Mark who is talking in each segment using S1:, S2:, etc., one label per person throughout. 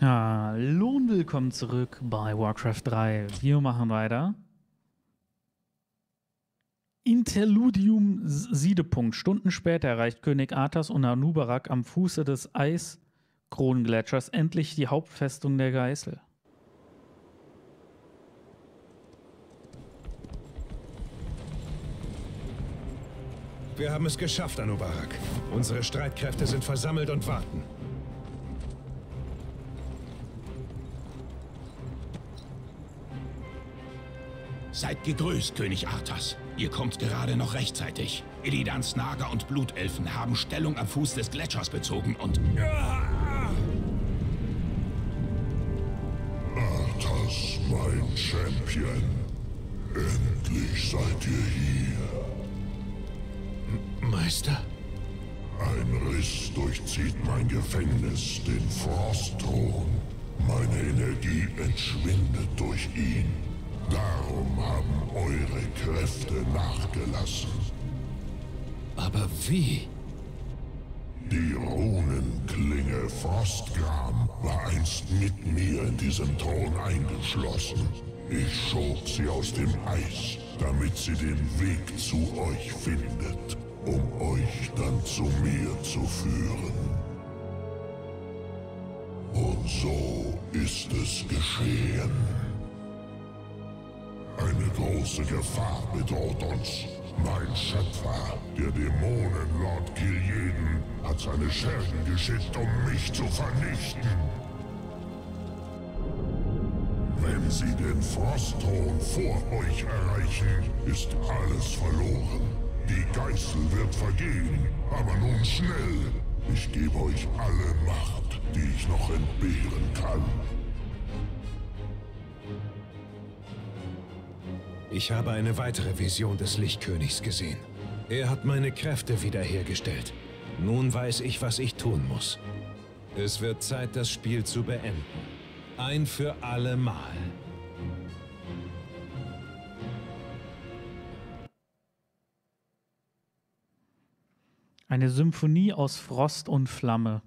S1: Hallo und willkommen zurück bei Warcraft 3. Wir machen weiter. Interludium Siedepunkt. Stunden später erreicht König Arthas und Anub'arak am Fuße des Eiskronengletschers endlich die Hauptfestung der Geißel.
S2: Wir haben es geschafft, Anub'arak. Unsere Streitkräfte sind versammelt und warten.
S3: Seid gegrüßt, König Arthas. Ihr kommt gerade noch rechtzeitig. Illidans Nager und Blutelfen haben Stellung am Fuß des Gletschers bezogen und...
S4: Arthas, mein Champion. Endlich seid ihr hier.
S3: Meister?
S4: Ein Riss durchzieht mein Gefängnis, den Frostthron. Meine Energie entschwindet durch ihn. Darum haben eure Kräfte nachgelassen.
S3: Aber wie?
S4: Die Runenklinge Frostgram war einst mit mir in diesem Thron eingeschlossen. Ich schob sie aus dem Eis, damit sie den Weg zu euch findet, um euch dann zu mir zu führen. Und so ist es geschehen. Eine große Gefahr bedroht uns. Mein Schöpfer, der Dämonenlord Giljeden, hat seine Schergen geschickt, um mich zu vernichten. Wenn sie den Frostthron vor euch erreichen, ist alles verloren. Die Geißel wird vergehen, aber nun schnell. Ich gebe euch alle Macht, die ich noch entbehren kann.
S2: Ich habe eine weitere Vision des Lichtkönigs gesehen. Er hat meine Kräfte wiederhergestellt. Nun weiß ich, was ich tun muss. Es wird Zeit, das Spiel zu beenden. Ein für alle Mal.
S1: Eine Symphonie aus Frost und Flamme.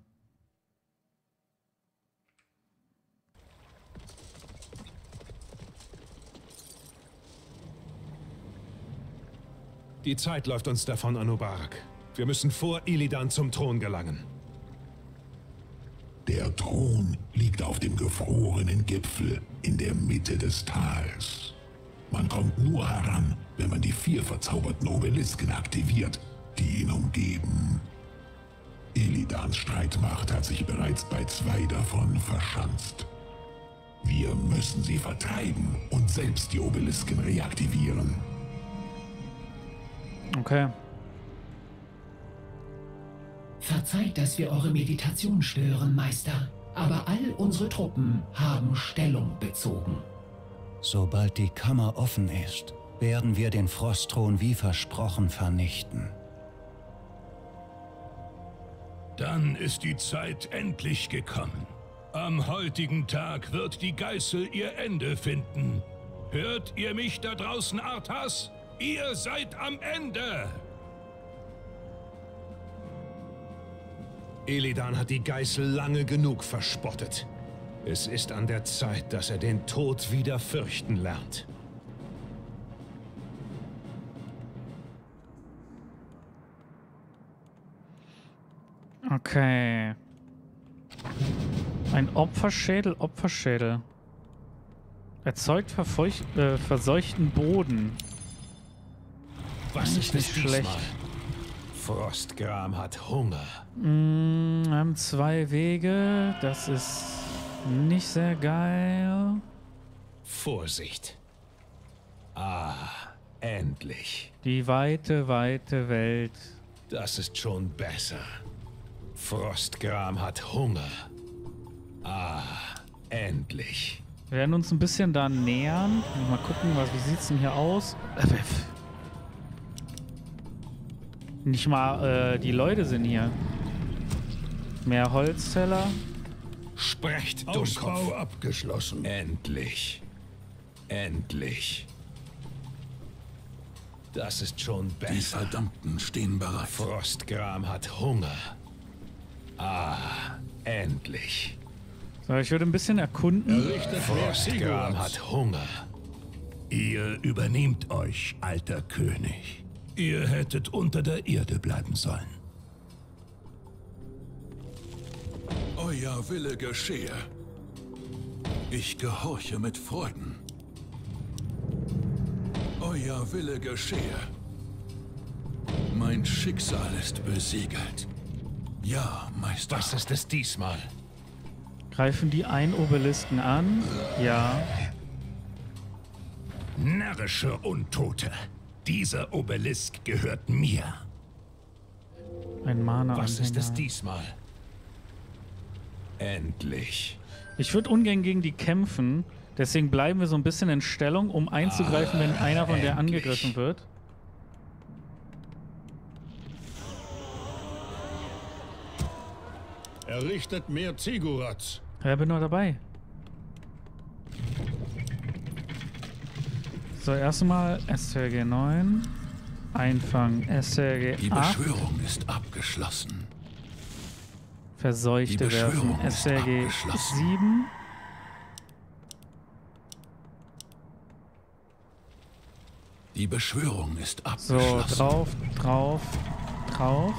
S2: Die Zeit läuft uns davon, Anub'arak. Wir müssen vor Illidan zum Thron gelangen.
S4: Der Thron liegt auf dem gefrorenen Gipfel in der Mitte des Tals. Man kommt nur heran, wenn man die 4 verzauberten Obelisken aktiviert, die ihn umgeben. Illidans Streitmacht hat sich bereits bei 2 davon verschanzt. Wir müssen sie vertreiben und selbst die Obelisken reaktivieren.
S1: Okay.
S5: Verzeiht, dass wir eure Meditation stören, Meister. Aber all unsere Truppen haben Stellung bezogen.
S6: Sobald die Kammer offen ist, werden wir den Frostthron wie versprochen vernichten.
S7: Dann ist die Zeit endlich gekommen. Am heutigen Tag wird die Geißel ihr Ende finden. Hört ihr mich da draußen, Arthas? Ihr seid am Ende!
S2: Illidan hat die Geißel lange genug verspottet. Es ist an der Zeit, dass er den Tod wieder fürchten lernt.
S1: Okay. Ein Opferschädel, Opferschädel. Erzeugt verseuchten Boden.
S2: Was ist
S1: nicht
S2: es diesmal?
S1: schlecht.
S2: Frostgram hat Hunger.
S1: Wir haben 2 Wege. Das ist nicht sehr geil.
S2: Vorsicht. Ah, endlich.
S1: Die weite, weite Welt.
S2: Das ist schon besser. Frostgram hat Hunger. Ah, endlich.
S1: Wir werden uns ein bisschen da nähern. Mal gucken, wie sieht's denn hier aus? Nicht mal die Leute sind hier. Mehr Holzteller.
S2: Sprecht,
S7: Ausbau
S2: Dummkopf.
S7: abgeschlossen.
S2: Endlich. Endlich. Das ist schon
S3: Die
S2: besser.
S3: Verdammten stehen bereit.
S2: Frostgram hat Hunger. Ah, endlich.
S1: So, ich würde ein bisschen erkunden.
S2: Frostgram hat Hunger.
S7: Ihr übernehmt euch, alter König. Ihr hättet unter der Erde bleiben sollen.
S3: Euer Wille geschehe. Ich gehorche mit Freuden. Euer Wille geschehe. Mein Schicksal ist besiegelt. Ja, Meister.
S2: Was ist es diesmal?
S1: Greifen die einen Obelisken an? Ja.
S7: Närrische Untote. Dieser Obelisk gehört mir.
S1: Ein Mana-Anhänger.
S2: Was ist es diesmal? Endlich.
S1: Ich würde ungern gegen die kämpfen, deswegen bleiben wir so ein bisschen in Stellung, um einzugreifen, wenn einer von der angegriffen wird.
S8: Errichtet mehr Zigurats.
S1: Ja, bin noch dabei. So, erstmal SRG 9. Einfangen SRG 8.
S3: Die Beschwörung ist abgeschlossen.
S1: Verseuchte werfen SRG 7.
S3: Die Beschwörung ist
S1: So,
S3: abgeschlossen.
S1: drauf, drauf, drauf.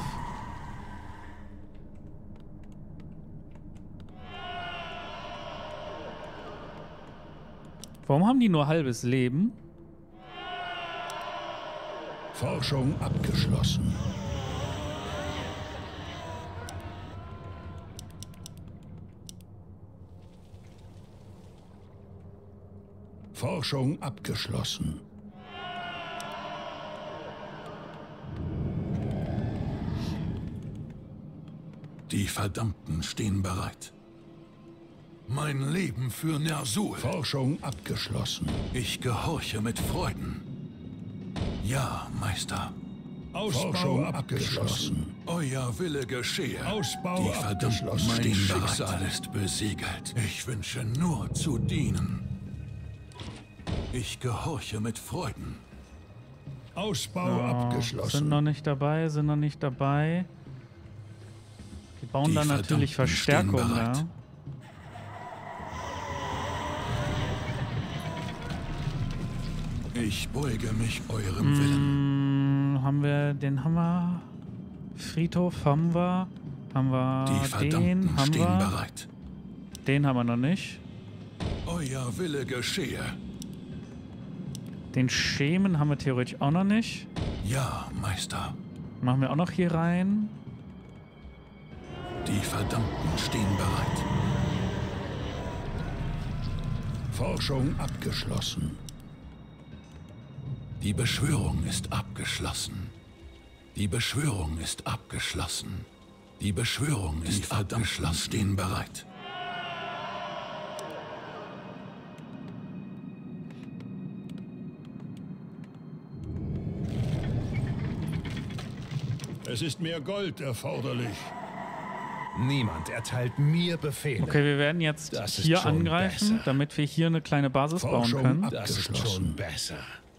S1: Warum haben die nur halbes Leben?
S7: Forschung abgeschlossen. Forschung abgeschlossen.
S3: Die Verdammten stehen bereit. Mein Leben für Ner'zhul.
S7: Forschung abgeschlossen.
S3: Ich gehorche mit Freuden. Ja, Meister.
S7: Ausbau abgeschlossen.
S3: Euer Wille geschehe.
S7: Ausbau
S3: Die Verdammten
S7: abgeschlossen.
S3: mein
S7: Stehen
S3: Schicksal
S7: bereit.
S3: ist besiegelt. Ich wünsche nur zu dienen. Ich gehorche mit Freuden.
S7: Ausbau
S1: Sind
S7: abgeschlossen.
S1: noch nicht dabei, sind noch nicht dabei. Die bauen
S3: Die
S1: dann natürlich
S3: Verdammten stehen
S1: Verstärkung,
S3: bereit.
S1: ja.
S3: Ich beuge mich eurem Willen.
S1: Haben wir, den haben wir. Friedhof haben wir. Haben wir
S3: Die Verdammten
S1: den, haben
S3: stehen
S1: wir.
S3: bereit.
S1: Den haben wir noch nicht.
S3: Euer Wille geschehe.
S1: Den Schemen haben wir theoretisch auch noch nicht.
S3: Ja, Meister.
S1: Machen wir auch noch hier rein.
S3: Die Verdammten stehen bereit.
S7: Forschung abgeschlossen.
S3: Die Beschwörung ist abgeschlossen. Die Beschwörung ist abgeschlossen. Die Beschwörung ist abgeschlossen. Stehen bereit.
S8: Es ist mehr Gold erforderlich.
S2: Niemand erteilt mir Befehle.
S1: Okay, wir werden jetzt
S2: Das ist
S1: hier
S2: schon
S1: angreifen,
S2: besser.
S1: damit wir hier eine kleine Basis
S7: Forschung
S1: bauen können.
S2: Das ist schon besser.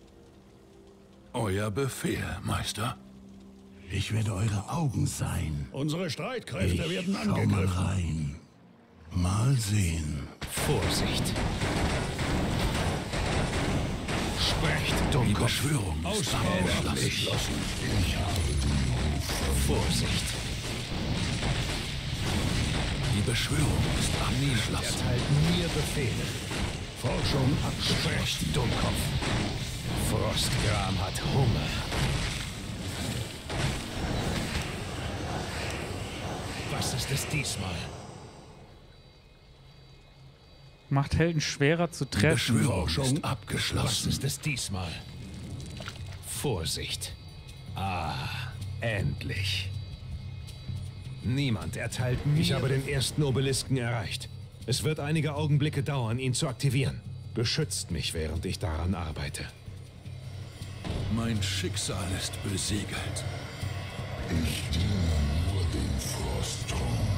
S3: Euer Befehl, Meister.
S7: Ich werde eure Augen sein.
S8: Unsere Streitkräfte werden
S7: Schau mal
S8: angegriffen.
S7: rein. Mal sehen.
S2: Vorsicht. Sprecht,
S3: Die
S2: Dummkopf.
S3: Beschwörung ist abgeschlossen.
S2: Vorsicht.
S3: Die Beschwörung ist
S2: Niemand
S3: abgeschlossen.
S2: erteilt mir Befehle.
S7: Forschung abgeschlossen.
S2: Sprecht, Dummkopf. Frostgram hat Hunger. Was ist es diesmal?
S1: Macht Helden schwerer zu
S3: Die
S1: treffen.
S3: Beschwörung ist
S2: Was
S3: abgeschlossen.
S2: ist es diesmal? Vorsicht. Ah, endlich. Niemand erteilt mir... Ich habe den ersten Obelisken erreicht. Es wird einige Augenblicke dauern, ihn zu aktivieren. Beschützt mich, während ich daran arbeite.
S3: Mein Schicksal ist besiegelt.
S4: Ich diene nur dem Frostthron.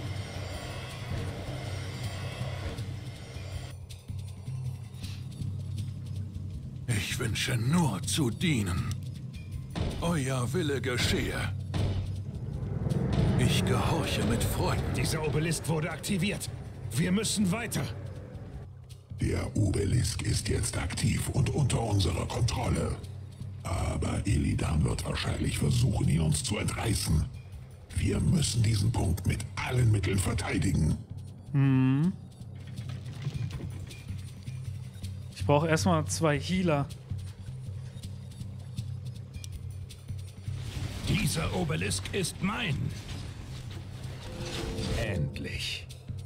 S3: Ich wünsche nur zu dienen. Euer Wille geschehe. Ich gehorche mit Freuden.
S2: Dieser Obelisk wurde aktiviert. Wir müssen weiter.
S4: Der Obelisk ist jetzt aktiv und unter unserer Kontrolle. Aber Illidan wird wahrscheinlich versuchen, ihn uns zu entreißen. Wir müssen diesen Punkt mit allen Mitteln verteidigen.
S1: Ich brauche erstmal 2 Healer.
S7: Dieser Obelisk ist mein.
S2: Endlich.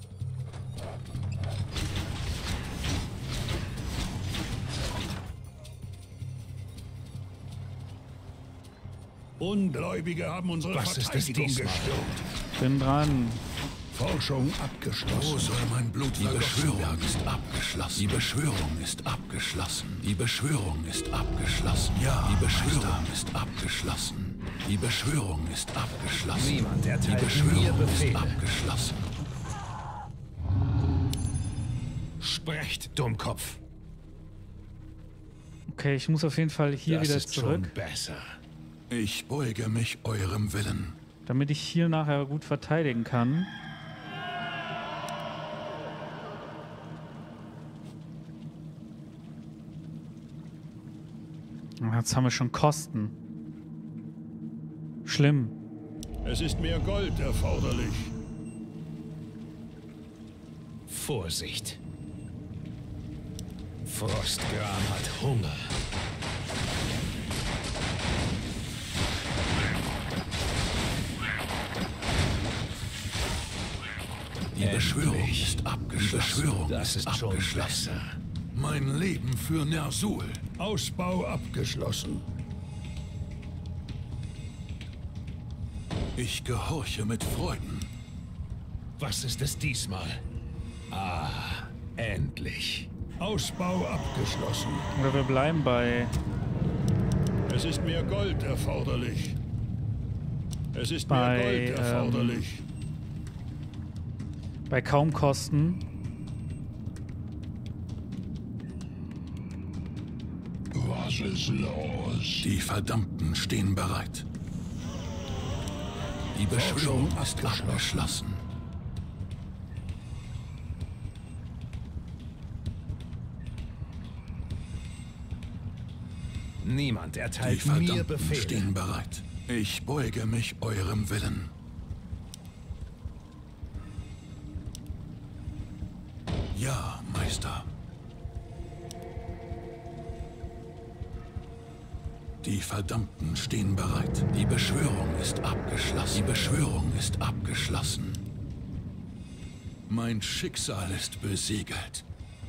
S8: Ungläubige haben unsere
S2: Was ist es
S8: Verteidigung
S2: diesmal?
S8: gestört.
S1: Bin dran.
S8: Forschung
S3: Wo
S8: abgeschlossen.
S3: soll mein Blut vergossen werden? Ist abgeschlossen. Die Beschwörung ist abgeschlossen. Die Beschwörung ist abgeschlossen. Ja, die Beschwörung ist abgeschlossen. Die Beschwörung ist abgeschlossen.
S2: Niemand
S3: Die
S2: erteilt mir
S3: Beschwörung ist
S2: Befehle.
S3: abgeschlossen.
S2: Sprecht, Dummkopf.
S1: Okay, ich muss auf jeden Fall hier
S2: Das
S1: wieder
S2: ist
S1: zurück,
S2: schon besser.
S3: Ich beuge mich eurem Willen.
S1: damit ich hier nachher gut verteidigen kann. Jetzt haben wir schon Kosten. Schlimm.
S8: Es ist mehr Gold erforderlich.
S2: Vorsicht. Frostgram hat Hunger.
S3: Die Beschwörung ist abgeschlossen. Die Beschwörung
S2: Das ist schon
S3: abgeschlossen.
S2: besser.
S3: Mein Leben für Ner'zhul.
S8: Ausbau abgeschlossen.
S3: Ich gehorche mit Freuden.
S2: Was ist es diesmal? Ah, endlich.
S8: Ausbau abgeschlossen.
S1: Oder wir bleiben bei...
S8: Es ist mehr Gold erforderlich. Es ist
S1: Bei,
S8: mehr Gold erforderlich.
S1: bei kaum Kosten.
S4: Was ist los?
S3: Die Verdammten stehen bereit. Die Beschwörung ist abgeschlossen.
S2: Niemand
S3: Die
S2: erteilt mir
S3: Verdammten
S2: Befehle.
S3: stehen bereit. Ich beuge mich eurem Willen. Ja, Meister. Die Verdammten stehen bereit. Die Beschwörung ist abgeschlossen. Die Beschwörung ist abgeschlossen. Mein Schicksal ist besiegelt.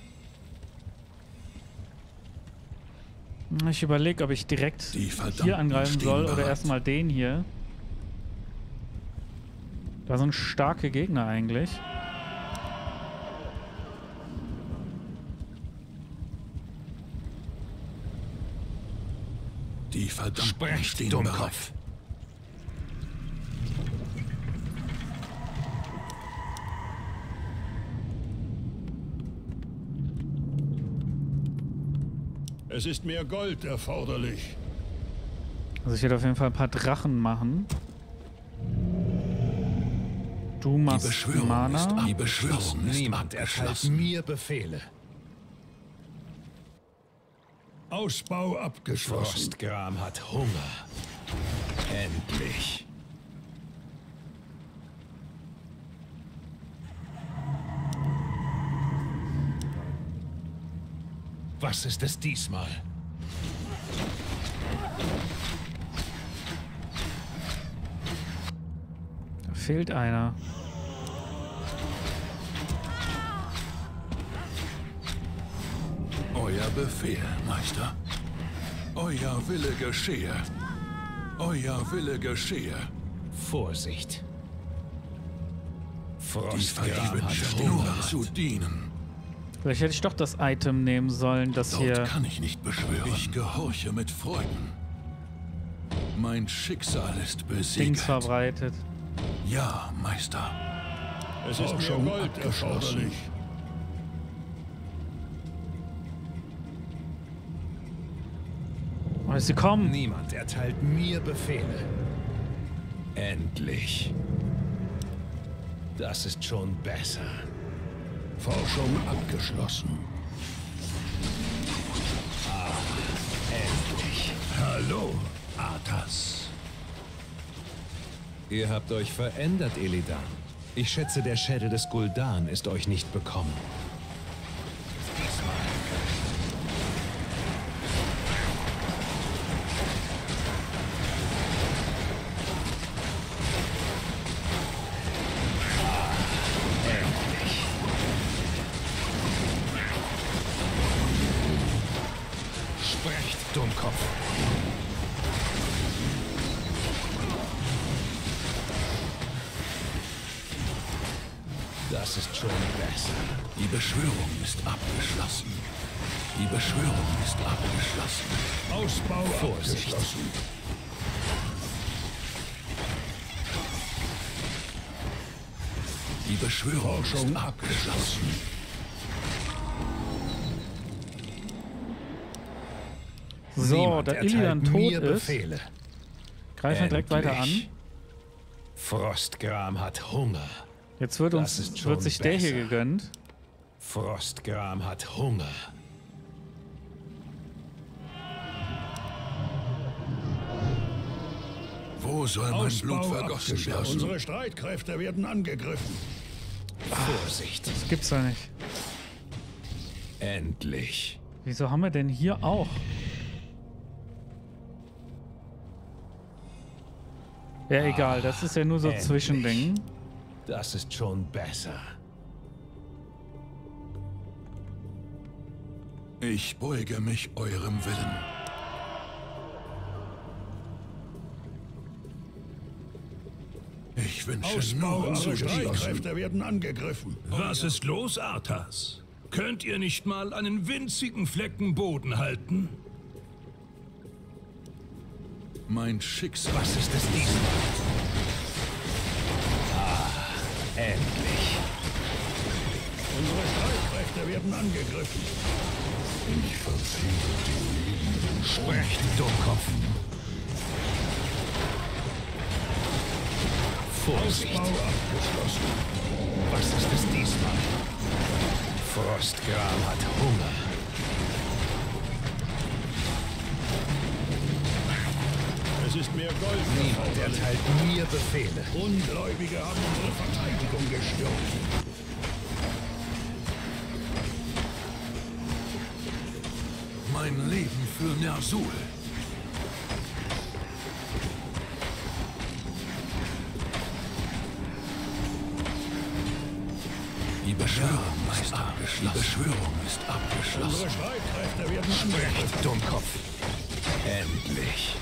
S1: Ich überlege, ob ich direkt
S3: Die Verdammten
S1: hier angreifen
S3: stehen
S1: soll oder
S3: bereit.
S1: erstmal den hier. Da sind starke Gegner eigentlich.
S3: Die Verdammten
S2: Sprecht,
S3: stehen
S2: Dummkopf.
S3: bereit.
S8: Es ist mehr Gold erforderlich.
S1: Also ich werde auf jeden Fall ein paar Drachen machen. Du
S3: Die
S1: machst
S3: Beschwörung
S1: Mana.
S3: ist abgeschlossen. Die Beschwörung ist
S2: Niemand erteilt
S3: abgeschlossen.
S2: mir Befehle.
S8: Ausbau abgeschlossen.
S2: Frostgram hat Hunger. Endlich. Was ist es diesmal?
S1: Da fehlt einer.
S3: Euer Befehl, Meister. Euer Wille geschehe. Euer Wille geschehe.
S2: Vorsicht.
S3: Die
S2: Frostgram
S3: Verdammten
S2: hat
S3: stehen
S2: Hunger.
S3: bereit zu dienen.
S1: Vielleicht hätte ich doch das Item nehmen sollen, das
S3: Dort
S1: hier...
S3: kann ich nicht beschwören. Ich gehorche mit Freuden. Mein Schicksal ist
S1: Dings
S3: besiegelt.
S1: verbreitet.
S3: Ja, Meister.
S8: Es ist mehr
S3: Forschung
S8: Gold
S3: abgeschlossen.
S8: erforderlich.
S1: Oh, sie kommen.
S2: Niemand erteilt mir Befehle. Endlich. Das ist schon besser.
S8: Forschung abgeschlossen.
S2: Endlich.
S7: Hallo, Arthas.
S2: Ihr habt euch verändert, Illidan. Ich schätze, der Schädel des Gul'dan ist euch nicht bekommen. Sprecht, Dummkopf. Das ist schon besser.
S3: Die Beschwörung ist abgeschlossen. Die Beschwörung ist abgeschlossen.
S8: Ausbau
S2: Vorsicht.
S8: abgeschlossen.
S3: Die Beschwörung
S8: Forschung
S3: ist abgeschlossen.
S1: So,
S2: Niemand
S1: da
S2: erteilt
S1: Illidan tot
S2: mir
S1: ist,
S2: Befehle.
S1: greifen wir direkt weiter an.
S2: Endlich. Frostgram hat Hunger.
S1: Jetzt wird
S2: Das ist schon
S1: sich der hier
S2: besser.
S1: gegönnt.
S2: Frostgram hat Hunger.
S3: Wo soll mein Blut
S8: Ausbau
S3: vergossen
S8: abgeschlossen.
S3: werden?
S8: Unsere Streitkräfte werden angegriffen.
S2: Vorsicht.
S1: Das gibt's doch nicht.
S2: Endlich.
S1: Wieso haben wir denn hier auch? Ja, egal, das ist ja nur so
S2: endlich.
S1: Zwischending.
S2: Das ist schon besser.
S3: Ich beuge mich eurem Willen. Ich wünsche
S8: Ausbau,
S3: nur zu
S8: unsere
S3: schießen.
S8: Streitkräfte werden angegriffen.
S7: Was ist los, Arthas? Könnt ihr nicht mal einen winzigen Flecken Boden halten?
S3: Mein Schicksal.
S2: Was ist es diesmal? Endlich.
S8: Unsere Streitkräfte werden angegriffen.
S4: Ich verzehre die Leben.
S2: Sprecht, Dummkopf. Vorsicht.
S8: Ausbau abgeschlossen.
S2: Was ist es diesmal? Frostgram hat Hunger.
S8: Es ist mehr Gold
S2: Niemand
S8: erforderlich.
S2: erteilt mir Befehle.
S8: Ungläubige haben unsere Verteidigung gestürmt.
S3: Mein Leben für Ner'zhul. Die Beschwörung ist abgeschlossen. Die Beschwörung ist abgeschlossen.
S8: Unsere Streitkräfte werden
S2: Sprecht,
S8: angegriffen.
S2: Dummkopf. Endlich.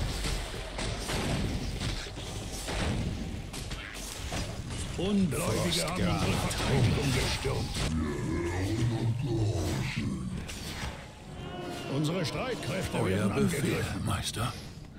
S8: Ungläubige haben
S2: Frostgram
S8: unsere
S2: hat
S8: Verteidigung gestürmt. Unsere Streitkräfte
S3: Euer
S8: werden
S3: Befehl,
S8: angegriffen.
S3: Meister.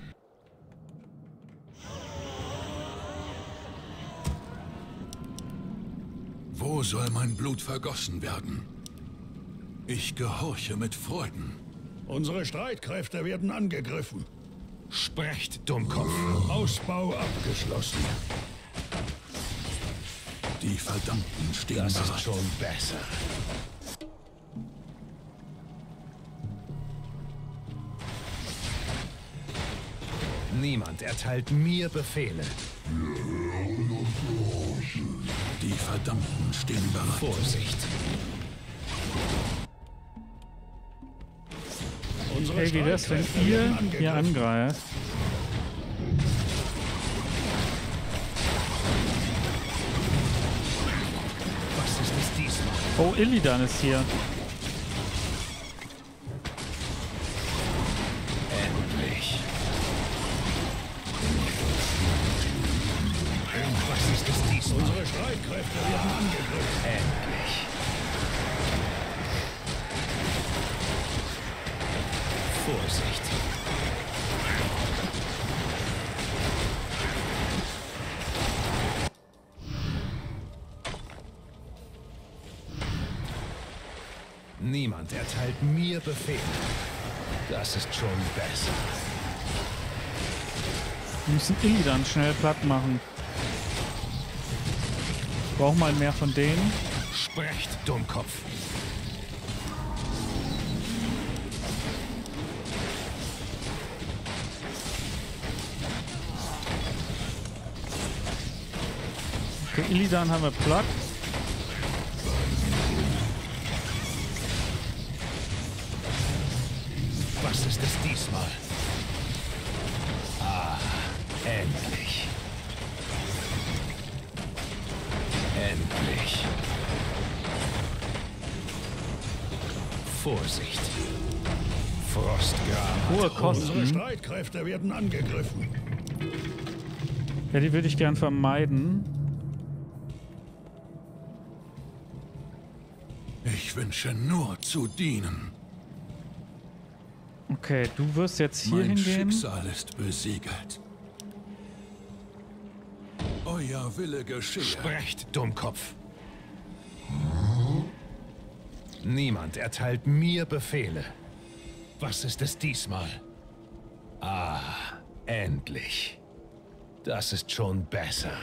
S3: Wo soll mein Blut vergossen werden? Ich gehorche mit Freuden.
S8: Unsere Streitkräfte werden angegriffen.
S2: Sprecht, Dummkopf.
S8: Ausbau abgeschlossen.
S3: Die Verdammten stehen
S2: Das ist
S3: bereit.
S2: schon besser. Niemand erteilt mir Befehle.
S3: Die Verdammten stehen bereit.
S2: Vorsicht.
S8: Unsere
S1: Hey, wie wär's, wenn
S8: Streitkräfte
S1: ihr
S8: werden
S1: hier
S8: angegriffen.
S1: angreift?
S2: Was ist es diesmal?
S1: Oh, Illidan ist hier.
S2: Endlich. Was ist es diesmal?
S8: Unsere Streitkräfte werden angegriffen.
S2: Endlich. Vorsicht. Niemand erteilt mir Befehle. Das ist schon besser.
S1: Wir müssen Illidan schnell platt machen. Brauchen mal mehr von denen.
S2: Sprecht, Dummkopf.
S1: Okay, Illidan haben wir platt.
S2: Was ist es diesmal? Ah, endlich. Endlich. Vorsicht. Frostgram.
S1: Hohe
S8: Unsere
S1: Kosten.
S8: Streitkräfte werden angegriffen.
S1: Ja, die würde ich gern vermeiden.
S3: Ich wünsche nur zu dienen.
S1: Okay, du wirst jetzt hier
S3: Mein
S1: hingehen.
S3: Schicksal ist besiegelt. Euer Wille geschehe.
S2: Sprecht, Dummkopf. Niemand erteilt mir Befehle. Was ist es diesmal? Ah, endlich. Das ist schon besser.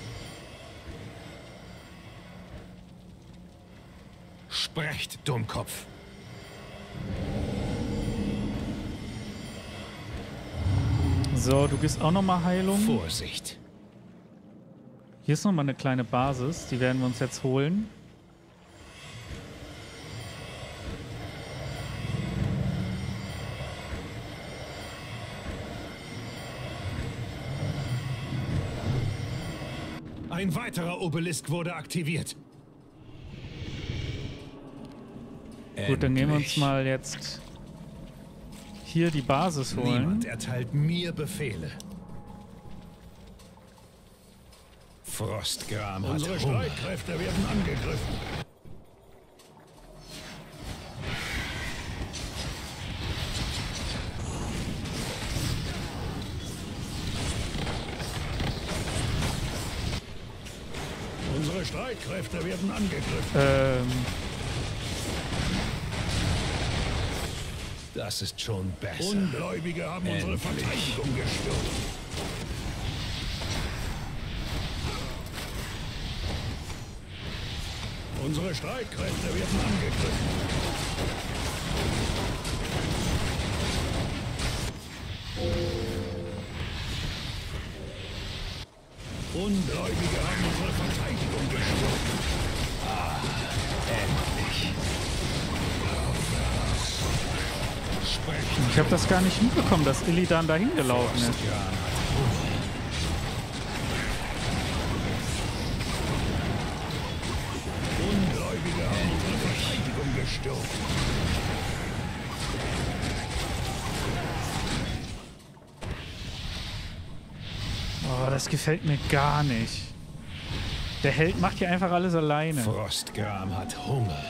S2: Sprecht, Dummkopf.
S1: So, du gehst auch nochmal Heilung.
S2: Vorsicht.
S1: Hier ist nochmal eine kleine Basis. Die werden wir uns jetzt holen.
S2: Ein weiterer Obelisk wurde aktiviert.
S1: Gut, dann gehen wir uns
S2: Endlich.
S1: mal jetzt hier die Basis holen.
S2: Niemand erteilt mir Befehle. Frostgram hat
S8: Unsere
S2: Hunger.
S8: Streitkräfte werden angegriffen. Unsere Streitkräfte werden angegriffen.
S2: Das ist schon besser.
S8: Ungläubige haben unsere
S2: Endlich.
S8: Verteidigung gestürmt. Unsere Streitkräfte werden angegriffen. Ungläubige haben unsere Verteidigung gestürmt.
S2: Endlich. Sprecht.
S1: Ich habe das gar nicht mitbekommen, dass Illidan dahin gelaufen ist.
S2: Frostgram hat Hunger.
S8: Ungläubige haben unsere Verteidigung gestürmt.
S1: Oh, das gefällt mir gar nicht. Der Held macht hier einfach alles alleine.
S2: Frostgram hat Hunger.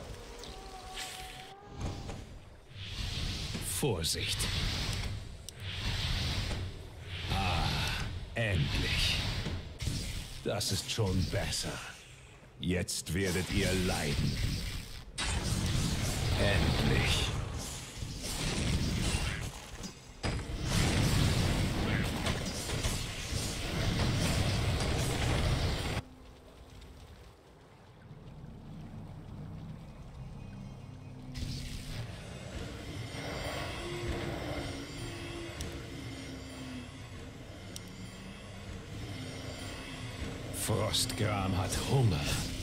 S2: Vorsicht. Ah, endlich. Das ist schon besser. Jetzt werdet ihr leiden. Endlich. Frostgram hat Hunger.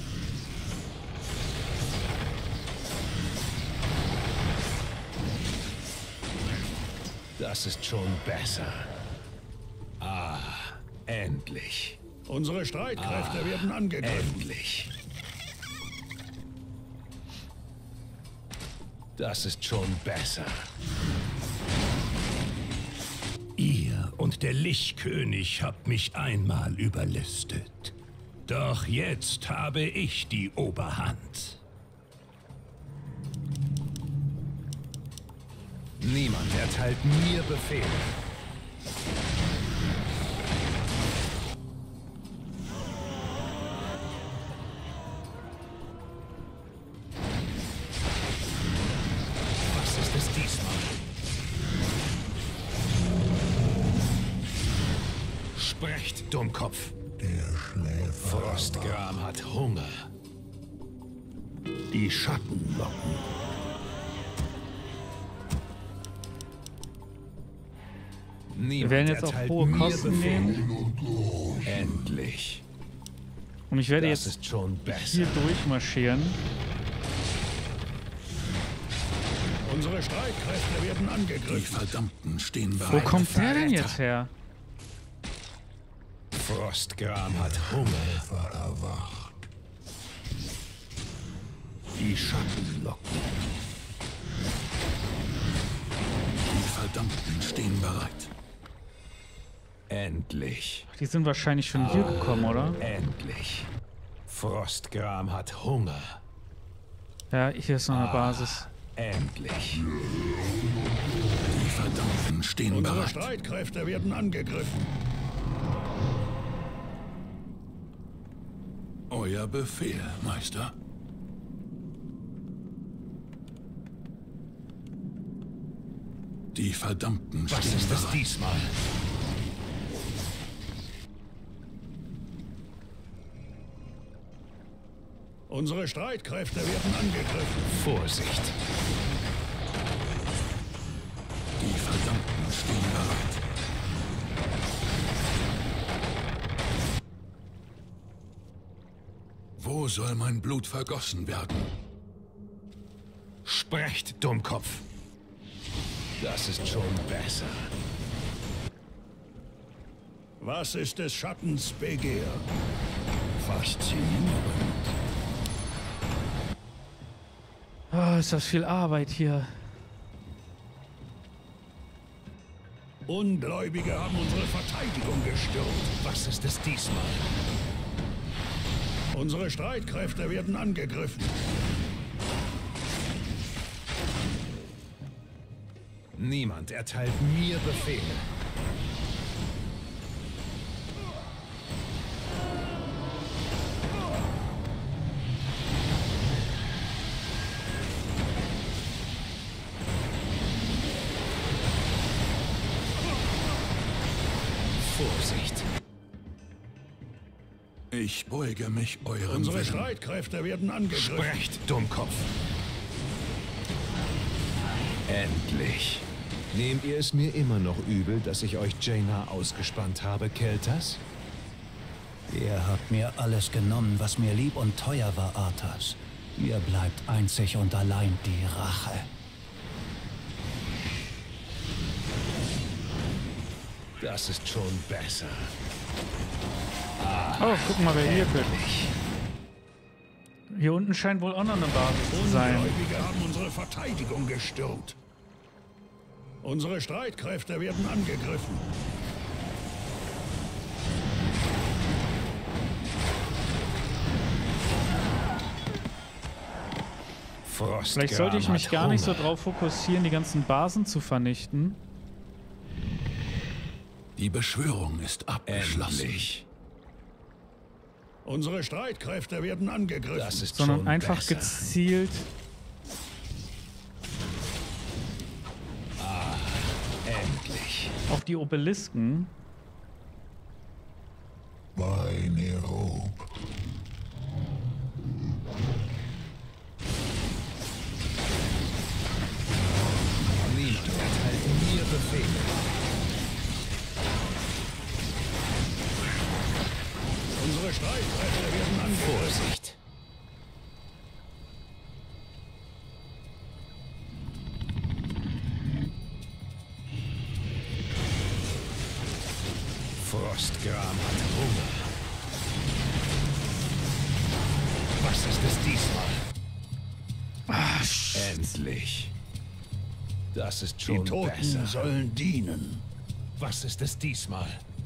S2: Das ist schon besser. Ah, endlich.
S8: Unsere Streitkräfte werden angegriffen.
S2: Endlich. Das ist schon besser.
S7: Ihr und der Lichtkönig habt mich einmal überlistet. Doch jetzt habe ich die Oberhand.
S2: Niemand erteilt mir Befehle. Was ist es diesmal? Sprecht, Dummkopf.
S4: Der Schläfer
S2: Frostgram hat Hunger.
S8: Die Schatten locken.
S1: Wir werden jetzt auf hohe Kosten gehen.
S2: Endlich.
S1: Und ich werde
S2: Das
S1: jetzt
S2: ist schon besser.
S1: hier durchmarschieren.
S8: Unsere Streitkräfte werden
S3: Die
S8: angegriffen.
S3: Verdammten stehen
S1: Wo
S3: bereit.
S1: kommt der denn jetzt her?
S2: Frostgram hat Hunger.
S4: Erwacht.
S8: Die Schatten locken.
S3: Die Verdammten stehen bereit.
S2: Endlich.
S1: Die sind wahrscheinlich schon hier gekommen, oder?
S2: Endlich. Frostgram hat Hunger.
S1: Ja, hier ist noch eine Basis.
S2: Endlich.
S3: Die Verdammten stehen
S8: Unsere
S3: bereit.
S8: Streitkräfte werden angegriffen.
S3: Euer Befehl, Meister. Die Verdammten
S2: Was
S3: stehen
S2: ist es
S3: bereit.
S2: diesmal?
S8: Unsere Streitkräfte werden angegriffen.
S2: Vorsicht.
S3: Die Verdammten stehen bereit. Wo soll mein Blut vergossen werden?
S2: Sprecht, Dummkopf. Das ist schon besser.
S8: Was ist des Schattens Begehr? Faszinierend.
S1: Oh, ist das viel Arbeit hier.
S8: Ungläubige haben unsere Verteidigung gestürmt.
S2: Was ist es diesmal?
S8: Unsere Streitkräfte werden angegriffen.
S2: Niemand erteilt mir Befehle. Vorsicht.
S3: Ich beuge mich eurem
S8: Unsere
S3: Willen.
S8: Streitkräfte werden angegriffen.
S2: Sprecht, Dummkopf. Endlich. Nehmt ihr es mir immer noch übel, dass ich euch Jaina ausgespannt habe, Keltas?
S6: Ihr habt mir alles genommen, was mir lieb und teuer war, Arthas. Mir bleibt einzig und allein die Rache.
S2: Das ist schon besser.
S1: Oh, guck mal, wer hier führt. Hier unten scheint wohl auch noch eine Basis zu sein.
S8: Ungläubige haben unsere Verteidigung gestürmt. Unsere Streitkräfte werden angegriffen.
S1: Vielleicht sollte ich mich gar nicht so drauf fokussieren, die ganzen Basen zu vernichten.
S3: Die Beschwörung ist abgeschlossen.
S2: Endlich.
S8: Unsere Streitkräfte werden angegriffen.
S2: Das ist
S1: Sondern
S2: schon
S1: einfach
S2: besser.
S1: gezielt.
S2: Endlich.
S1: Auf die Obelisken.
S4: Bei Nerob.
S2: Niemand erteilt mir Befehle.
S8: Unsere Streitkräfte werden angegriffen.
S2: Vorsicht. Frostgram hat Hunger. Was ist es diesmal? Endlich. Das ist
S8: Die
S2: schon
S8: Toten
S2: besser.
S8: sollen dienen.
S2: Was ist es diesmal?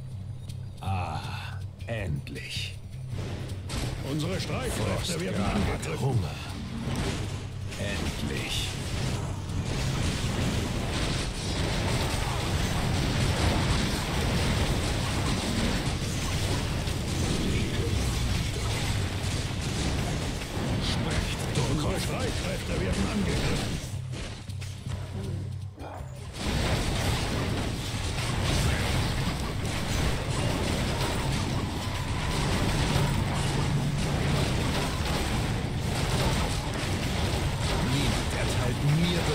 S2: Endlich.
S8: Unsere Streitkräfte werden
S2: Frostgram hat
S8: angegriffen.
S2: Hunger. Endlich.
S8: Unsere Streitkräfte werden angegriffen.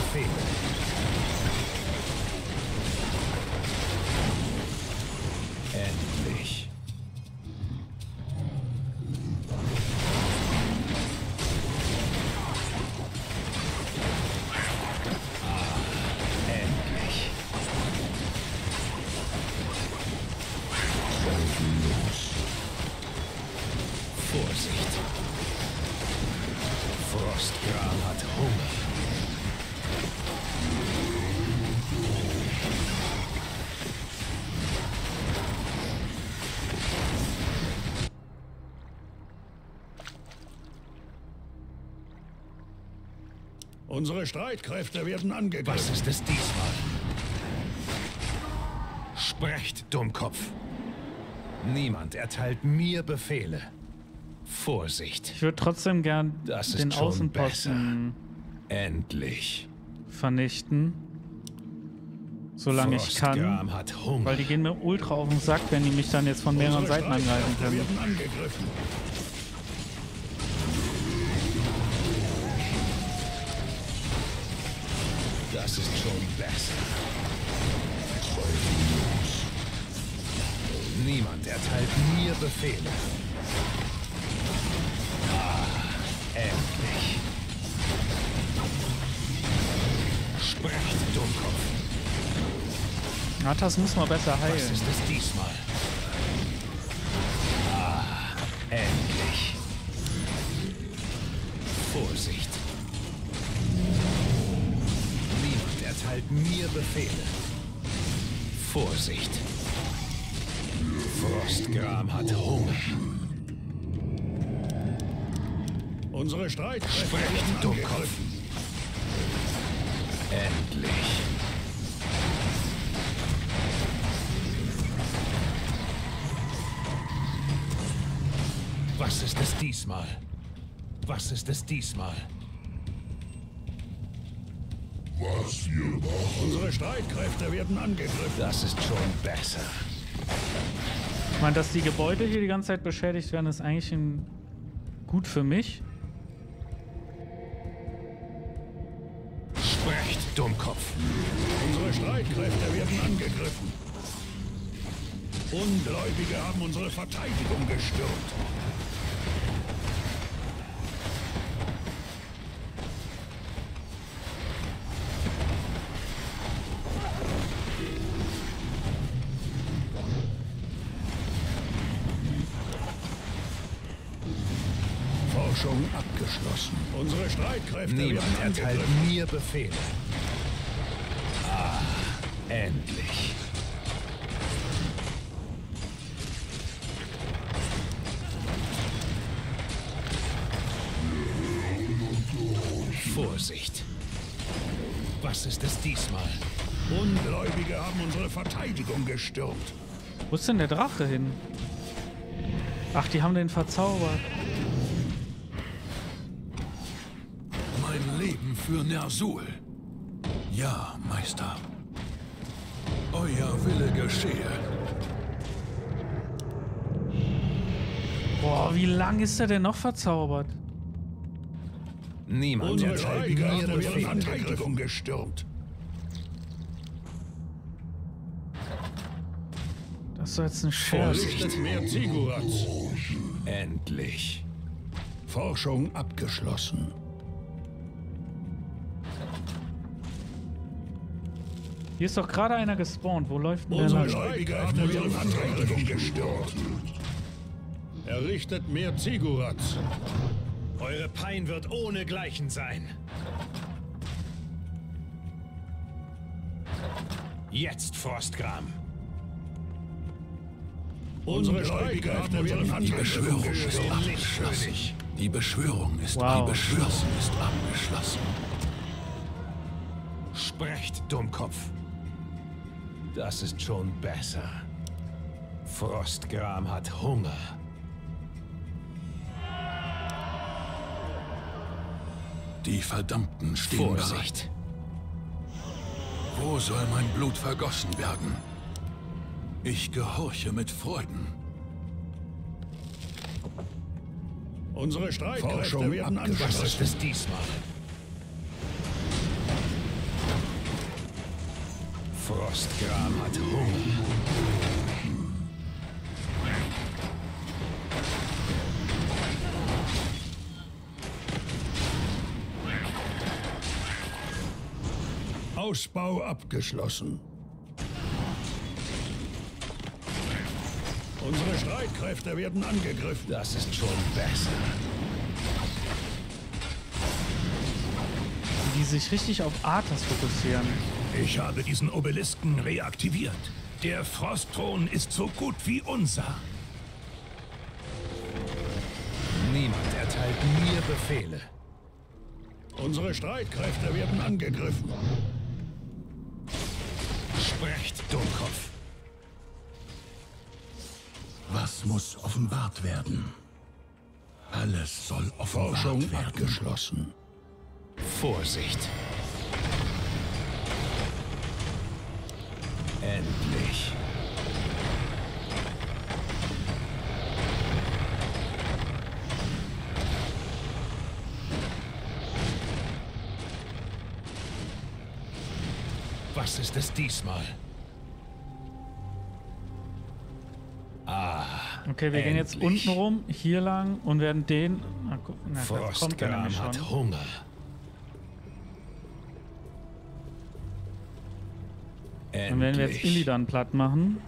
S2: Befehle. Endlich. Endlich. Vorsicht. Frostgram hat Hunger.
S8: Unsere Streitkräfte werden angegriffen.
S2: Was ist es diesmal? Sprecht, Dummkopf. Niemand erteilt mir Befehle. Vorsicht.
S1: Ich würde trotzdem gern
S2: Das ist
S1: den
S2: schon
S1: Außenposten
S2: Endlich.
S1: vernichten. Solange ich kann.
S2: Frostgram hat Hunger.
S1: Weil die gehen mir ultra auf den Sack, wenn die mich dann jetzt von mehreren
S8: Unsere
S1: Seiten angreifen
S8: Streitkräfte
S1: können.
S8: werden angegriffen.
S2: Das ist schon besser. Niemand erteilt mir Befehle. Endlich. Sprecht, Dummkopf.
S1: Arthas muss mal besser
S2: Was
S1: heilen.
S2: ist es diesmal? Endlich. Vorsicht. Niemand erteilt mir Befehle. Vorsicht. Frostgram hat Hunger.
S8: Unsere Streitkräfte
S2: Sprecht,
S8: werden
S2: Dummkopf.
S8: angegriffen.
S2: Endlich. Was ist es diesmal? Was ist es diesmal?
S8: Unsere Streitkräfte werden angegriffen.
S2: Das ist schon besser.
S1: Ich meine, dass die Gebäude hier die ganze Zeit beschädigt werden, ist eigentlich gut für mich.
S2: Sprecht, Dummkopf.
S8: Unsere Streitkräfte werden angegriffen. Ungläubige haben unsere Verteidigung gestürmt. Forschung abgeschlossen. Unsere Streitkräfte
S2: Niemand
S8: werden
S2: erteilt
S8: angegriffen.
S2: mir Befehle. Endlich. Vorsicht. Was ist es diesmal?
S8: Ungläubige haben unsere Verteidigung gestürmt.
S1: Wo ist denn der Drache hin? Ach, die haben den verzaubert.
S3: Mein Leben für Ner'zhul. Ja, Meister. Euer Wille geschehe.
S1: Boah, wie lang ist der denn noch verzaubert?
S2: Niemand
S8: Unsere
S2: erteilt mir
S8: Streitkräfte werden
S2: Befehle.
S8: Verteidigung gestürmt.
S1: Das ist doch jetzt ein Scherz.
S8: Vernichtet mehr Zigurats.
S2: Endlich.
S8: Forschung abgeschlossen.
S1: Hier ist doch gerade einer gespawnt. Wo läuft denn der
S8: Unsere
S1: lang?
S8: Streitkräfte werden Verteidigung gestürmt. Errichtet mehr Zigurats.
S2: Eure Pein wird ohnegleichen sein. Jetzt, Frostgram.
S8: Unsere Streitkräfte werden
S3: Die
S8: Verteidigung
S3: Beschwörung ist
S8: gestürmt.
S3: abgeschlossen. Die Beschwörung ist
S1: Wow.
S3: abgeschlossen. Ist abgeschlossen.
S2: Sprecht, Dummkopf. Das ist schon besser. Frostgram hat Hunger.
S3: Die Verdammten stehen bereit.
S2: Vorsicht.
S3: Wo soll mein Blut vergossen werden? Ich gehorche mit Freuden.
S8: Unsere Streitkräfte
S2: Forschung
S8: werden
S2: abgeschlossen. Was ist
S8: angegriffen.
S2: es diesmal? Frostgram hat Hunger.
S8: Ausbau abgeschlossen. Unsere Streitkräfte werden angegriffen.
S2: Das ist schon besser.
S1: Die sich richtig auf Arthas fokussieren.
S7: Ich habe diesen Obelisken reaktiviert. Der Frostthron ist so gut wie unser.
S2: Niemand erteilt mir Befehle.
S8: Unsere Streitkräfte werden angegriffen.
S2: Sprecht, Dummkopf.
S3: Was muss offenbart werden? Alles soll offenbart
S8: Forschung
S3: werden.
S8: abgeschlossen.
S2: Vorsicht. Endlich. Was ist es diesmal?
S1: Okay, wir gehen jetzt
S2: Endlich.
S1: unten rum, hier lang und werden den... Na, guck, na, da kommt er
S2: Frostgram
S1: nämlich
S2: hat
S1: schon.
S2: Hunger.
S1: Dann werden wir jetzt Illidan platt machen.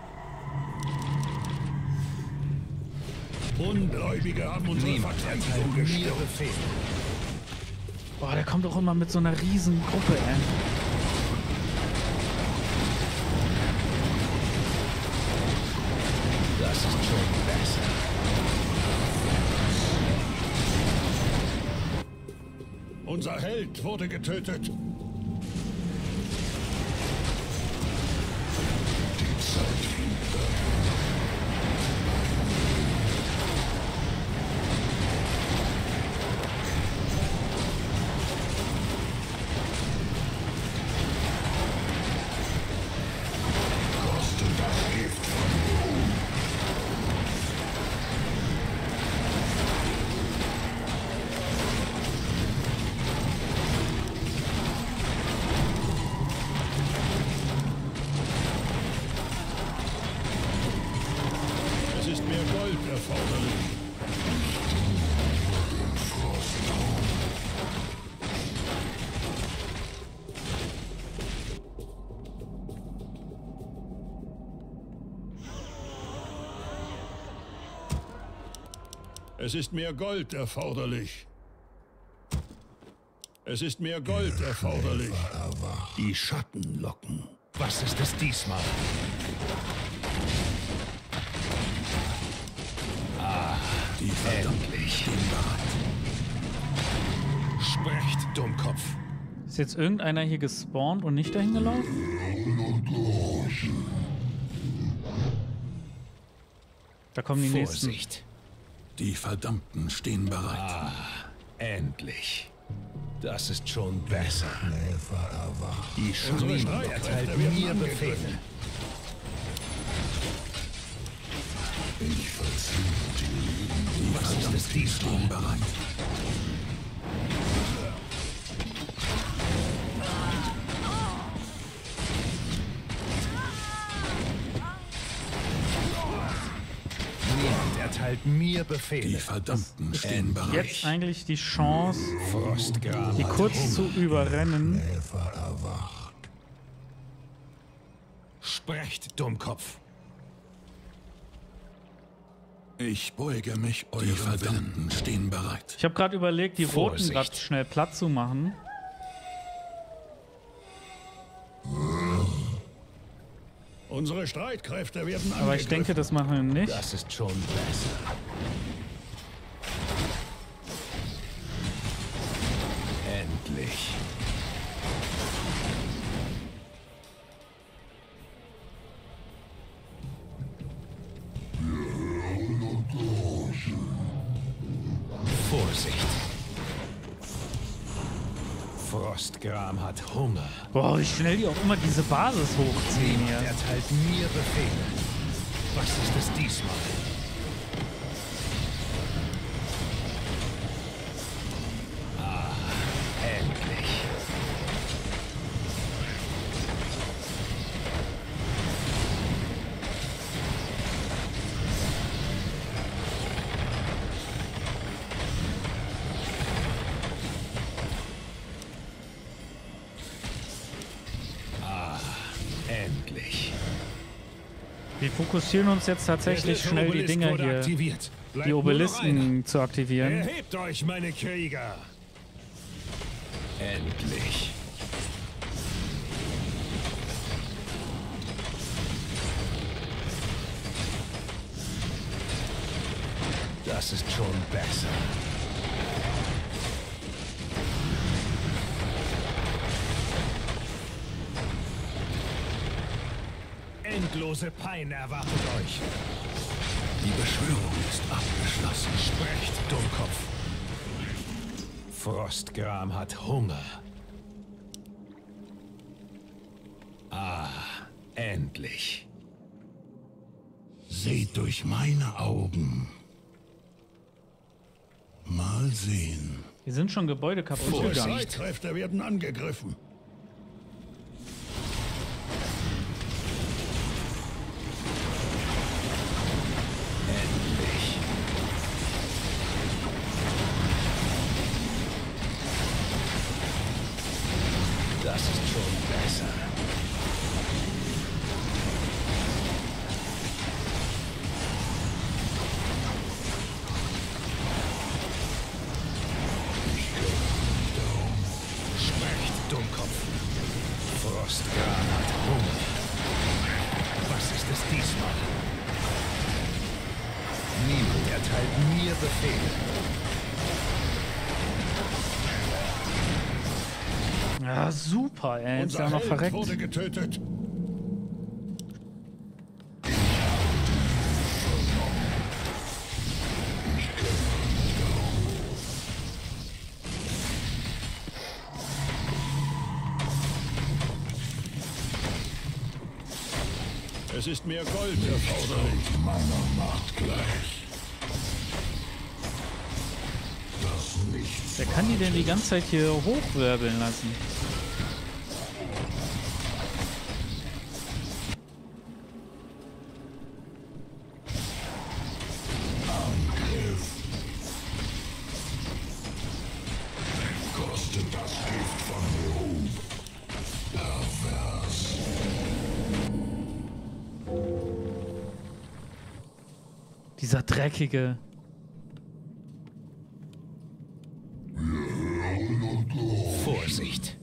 S8: Ungläubige haben unsere
S2: Niemand
S8: Verteidigung
S2: erteilt mir
S8: gestört.
S2: Befehle.
S1: Boah, der kommt doch immer mit so einer riesen Gruppe, ey.
S2: Das ist schon besser.
S8: Unser Held wurde getötet. Es ist mehr Gold erforderlich. Es ist mehr Gold erforderlich. Es ist mehr Gold erforderlich. Die Schatten locken.
S2: Was ist es diesmal?
S3: Die verdammten stehen bereit.
S2: Sprecht, Dummkopf.
S1: Ist jetzt irgendeiner hier gespawnt und nicht dahin gelaufen? Da kommen die nächsten.
S2: Vorsicht.
S3: Die Verdammten stehen bereit.
S2: Endlich. Das ist schon besser. Die
S8: Unsere
S2: Niemand
S8: Streitkräfte
S2: erteilt
S8: werden
S2: mir
S8: angegriffen.
S2: Befehle.
S3: Die
S2: Was ist es
S3: Verdammten stehen
S2: diesmal?
S3: bereit.
S2: Niemand erteilt mir
S3: Die
S2: Befehle.
S3: Verdammten stehen bereit.
S1: Jetzt eigentlich die Chance,
S2: Frostgram
S1: die
S2: hat
S1: kurz zu
S2: Hunger.
S1: überrennen.
S2: Sprecht, Dummkopf.
S3: Ich beuge mich eurem Die Verdammten stehen bereit.
S1: Ich habe gerade überlegt, die Roten
S2: Vorsicht.
S1: gerade schnell platt zu machen.
S8: Unsere Streitkräfte werden angegriffen.
S1: Aber ich denke, das machen wir nicht.
S2: Das ist schon besser. Endlich. Vorsicht. Frostgram hat Hunger.
S1: Boah, wie schnell die auch immer diese Basis hochziehen
S2: Niemand
S1: hier.
S2: erteilt mir Befehle. Was ist es diesmal? Endlich.
S1: Wir fokussieren uns jetzt tatsächlich schnell die Dinger hier, die Obelisken zu aktivieren.
S2: Erhebt euch, meine Krieger! Endlich. Das ist schon besser. Endlose Pein erwartet euch.
S3: Die Beschwörung ist abgeschlossen.
S2: Sprecht, Dummkopf. Frostgram hat Hunger. Ah, endlich.
S4: Seht durch meine Augen. Mal sehen.
S1: Hier sind schon Gebäude kaputt
S8: Unsere
S1: gegangen.
S8: Streitkräfte werden angegriffen.
S2: Endlich. Das ist schon besser. Sprecht, Dummkopf. Frostgram hat Hunger. Was ist es diesmal? Niemand erteilt mir Befehle.
S1: Ja, super, ey. Jetzt ist
S8: Unser
S1: ja noch
S8: Held
S1: verreckt.
S8: wurde getötet. Es ist mehr Gold erforderlich.
S4: Meiner Macht gleich. Das Nichts.
S1: Wer kann die denn die ganze Zeit hier hochwirbeln lassen?
S4: Kostet das Gift von Beruf. Pervers.
S1: Dieser dreckige.
S2: Vorsicht.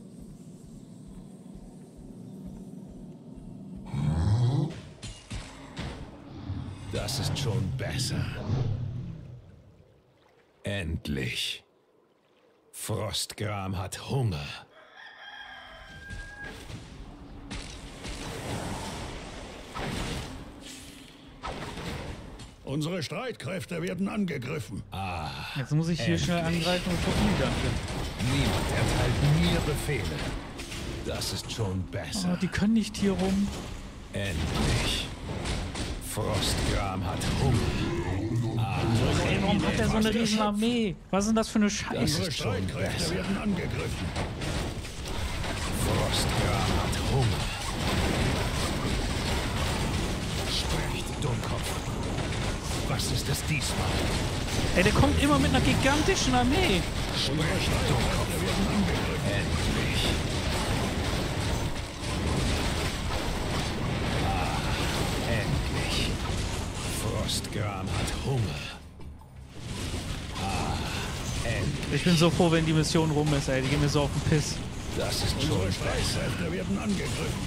S2: Das ist schon besser. Endlich. Frostgram hat Hunger.
S8: Unsere Streitkräfte werden angegriffen.
S1: Jetzt muss ich hier schnell angreifen und gucken, wie danke.
S2: Niemand erteilt mir Befehle. Das ist schon
S1: Oh,
S2: besser.
S1: die können nicht hier rum.
S2: Endlich. Frostgram hat Hunger.
S1: Ey, warum hat der so eine riesen Armee? Was ist denn das für eine
S2: Das
S1: Scheiße?
S8: Unsere
S2: ist schon
S8: Streitkräfte
S2: besser.
S8: werden angegriffen.
S2: Frostgram hat Hunger. Sprecht, Dummkopf. Was ist es diesmal?
S1: Ey, der kommt immer mit einer gigantischen Armee.
S2: Sprecht, Dummkopf. Endlich. Endlich. Frostgram hat Hunger. Endlich.
S1: Ich bin so froh, wenn die Mission rum ist, ey. Die gehen mir so auf den Piss.
S2: Das ist schon
S8: Unsere
S2: besser.
S8: Streitkräfte werden angegriffen.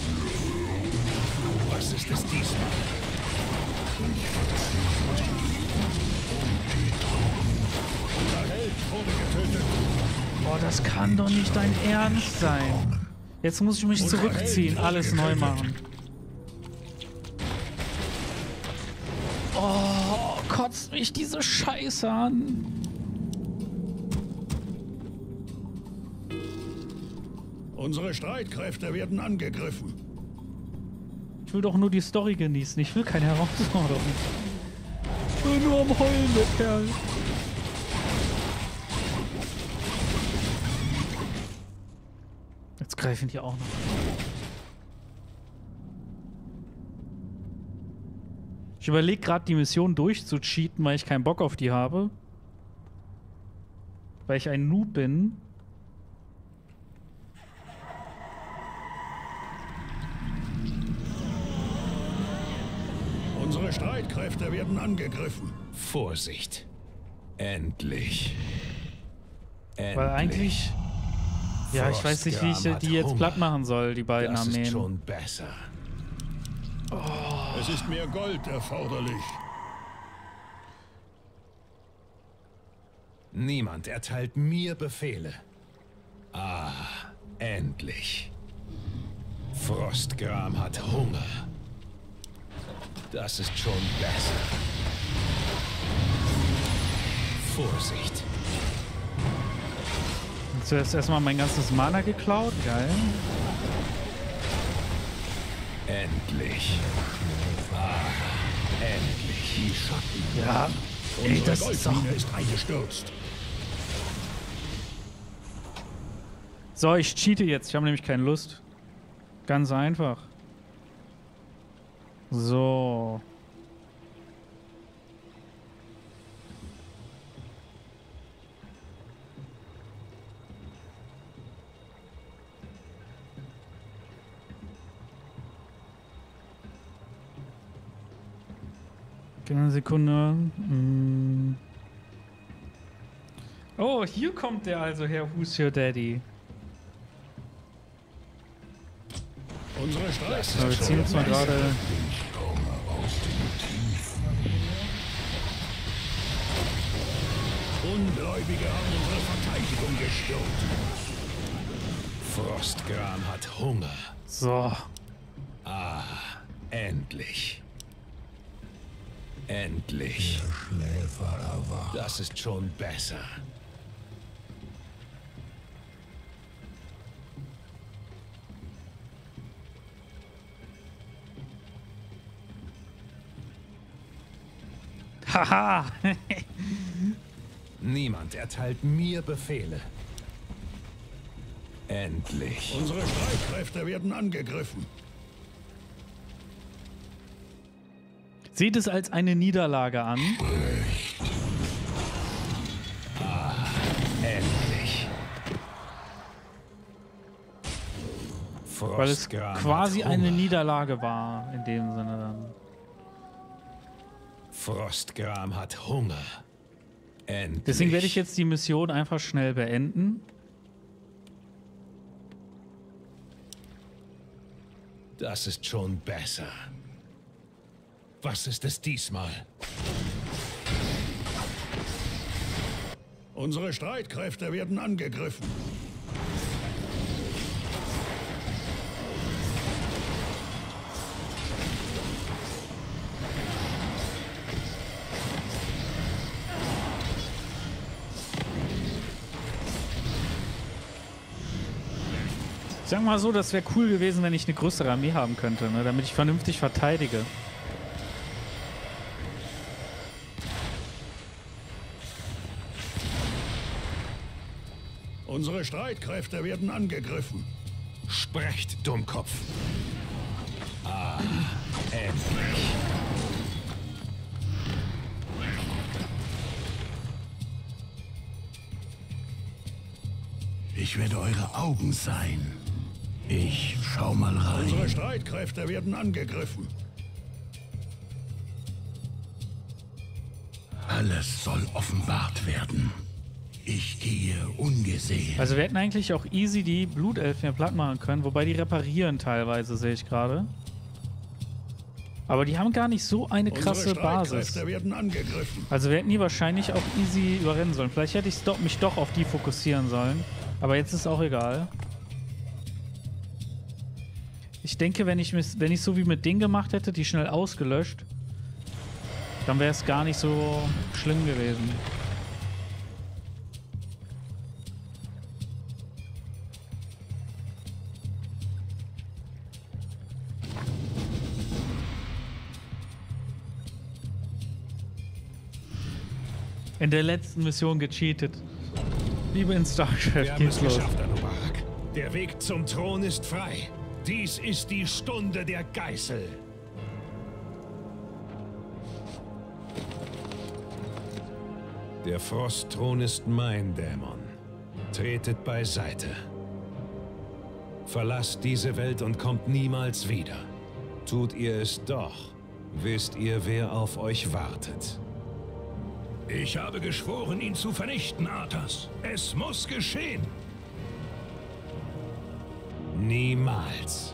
S2: Was ist es diesmal?
S8: Unser Held wurde getötet.
S1: Boah, das kann doch nicht dein Ernst sein. Jetzt muss ich mich zurückziehen, alles neu machen. Oh, kotzt mich diese Scheiße an.
S8: Unsere Streitkräfte werden angegriffen.
S1: Ich will doch nur die Story genießen. Ich will keine Herausforderung. Ich will nur am Heulen, der Kerl. Jetzt greifen die auch noch. Ich überlege gerade, die Mission durchzucheaten, weil ich keinen Bock auf die habe. Weil ich ein Noob bin.
S8: Unsere Streitkräfte werden angegriffen.
S2: Vorsicht. Endlich.
S1: Weil eigentlich... Ja, ich weiß nicht, wie ich die jetzt platt machen soll, die beiden Armeen.
S2: Das ist schon besser.
S8: Es ist mehr Gold erforderlich.
S2: Niemand erteilt mir Befehle. Ah, endlich. Frostgram hat Hunger. Das ist schon besser. Vorsicht.
S1: Zuerst erstmal mein ganzes Mana geklaut. Geil.
S2: Endlich. Ah, endlich.
S8: Die Schatten.
S1: Ja. Ey,
S8: Unsere
S1: das ist doch...
S8: Goldmine ist eingestürzt.
S1: So, ich cheate jetzt. Ich habe nämlich keine Lust. Ganz einfach. So. Eine Sekunde. Oh, hier kommt der also her. Who's your daddy?
S8: Unsere Streitkräfte.
S1: So, wir ziehen uns mal gerade.
S8: Ungläubige haben unsere Verteidigung gestürmt.
S2: Frostgram hat Hunger.
S1: So.
S2: Ah, endlich. Endlich. Das ist schon besser.
S1: Haha.
S2: Niemand erteilt mir Befehle. Endlich.
S8: Unsere Streitkräfte werden angegriffen.
S1: Seht es als eine Niederlage an.
S2: Ah, endlich.
S1: Weil es quasi eine Niederlage war, in dem Sinne dann.
S2: Frostgram hat Hunger. Endlich.
S1: Deswegen werde ich jetzt die Mission einfach schnell beenden.
S2: Das ist schon besser. Was ist es diesmal?
S8: Unsere Streitkräfte werden angegriffen.
S1: Ich sag mal so, das wäre cool gewesen, wenn ich eine größere Armee haben könnte, ne, damit ich vernünftig verteidige.
S8: Unsere Streitkräfte werden angegriffen.
S2: Sprecht, Dummkopf. Ah, endlich.
S8: Ich werde eure Augen sein. Ich schau mal rein. Unsere Streitkräfte werden angegriffen. Alles soll offenbart werden. Ich gehe ungesehen.
S1: Also wir hätten eigentlich auch easy die Blutelfen hier platt machen können, wobei die reparieren teilweise, sehe ich gerade. Aber die haben gar nicht so eine krasse Basis.
S8: Werden angegriffen.
S1: Also wir hätten die wahrscheinlich auch easy überrennen sollen. Vielleicht hätte ich mich doch auf die fokussieren sollen. Aber jetzt ist auch egal. Ich denke, wenn ich so wie mit Ding gemacht hätte, die schnell ausgelöscht, dann wäre es gar nicht so schlimm gewesen. In der letzten Mission gecheatet. Liebe in StarCraft, geht's los.
S2: Geschafft, Anubarak. Der Weg zum Thron ist frei. Dies ist die Stunde der Geißel. Der Frostthron ist mein Dämon. Tretet beiseite. Verlasst diese Welt und kommt niemals wieder. Tut ihr es doch, Wisst ihr, wer auf euch wartet?
S7: Ich habe geschworen, ihn zu vernichten, Arthas. Es muss geschehen.
S2: Niemals.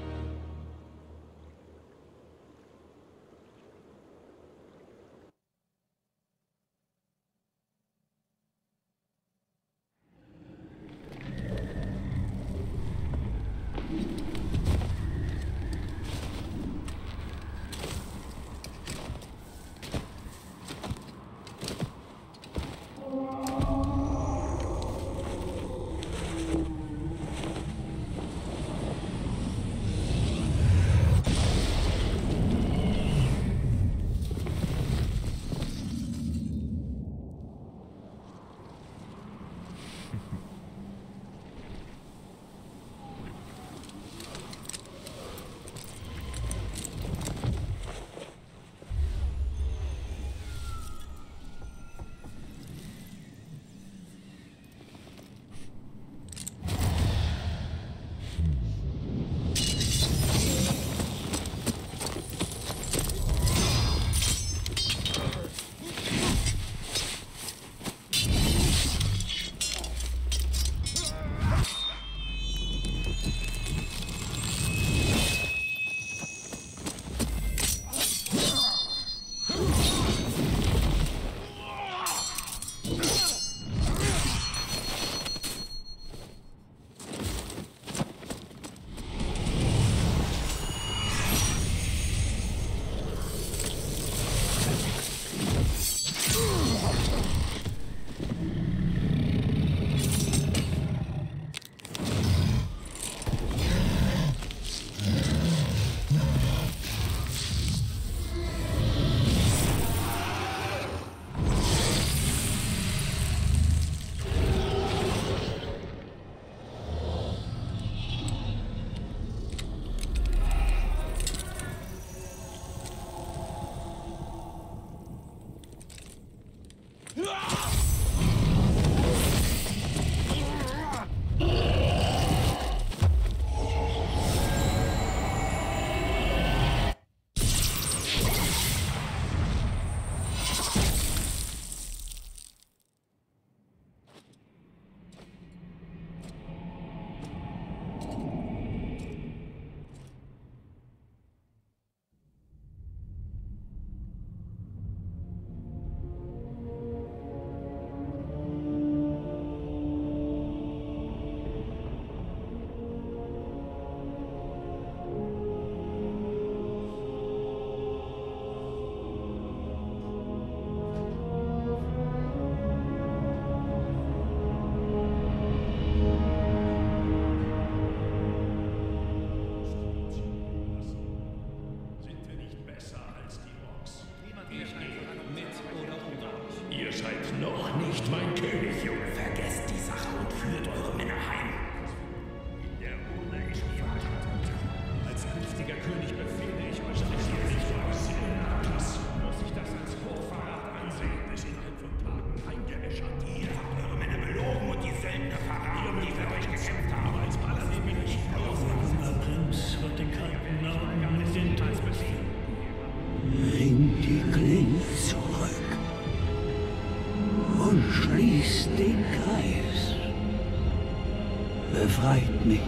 S6: Befreit mich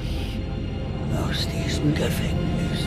S6: aus diesem Gefängnis.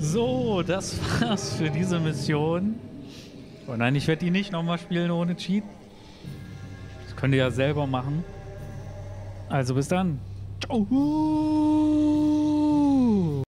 S1: So, das war's für diese Mission. Oh nein, ich werde die nicht nochmal spielen ohne Cheat. Das könnt ihr ja selber machen. Also bis dann. Ciao.